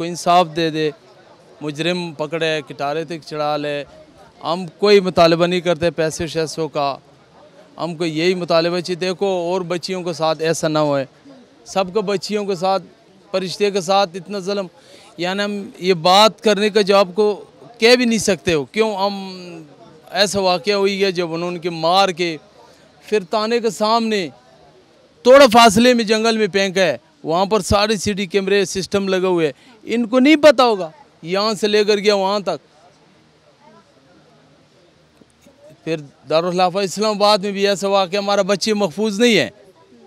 को इंसाफ दे दे, मुजरिम पकड़े, किटारे तक चढ़ा ले। हम कोई मुतालबा नहीं करते पैसे शैसों का, हमको यही मुतालबा चाहिए। देखो और बच्चियों के साथ ऐसा ना होए, सबको बच्चियों के साथ फरिश्ते के साथ इतना जुल्म, यानी हम ये बात करने का जवाब को कह भी नहीं सकते हो। क्यों हम ऐसा वाक़या हुई है जब उन्होंने मार के फिर ताने के सामने थोड़ा फासले में जंगल में फेंका है, वहाँ पर सारे सीडी कैमरे सिस्टम लगे हुए हैं। इनको नहीं पता होगा यहाँ से लेकर गया वहाँ तक। फिर दारुल खिलाफा इस्लामाबाद में भी ऐसा वाक़या, हमारा बच्चे महफूज नहीं है।